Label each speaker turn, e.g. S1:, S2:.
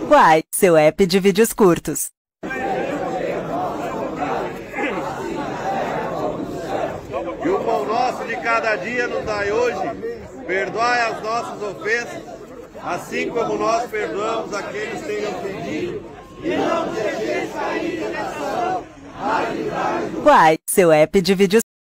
S1: Quai, seu app de vídeos curtos.
S2: E o pão nosso de cada dia nos dai hoje, perdoai as nossas ofensas, assim como nós perdoamos aqueles que têm ofendido, e não nos deixeis cair em tentação, mas livrai-nos do mal.
S1: Quai, seu app de vídeos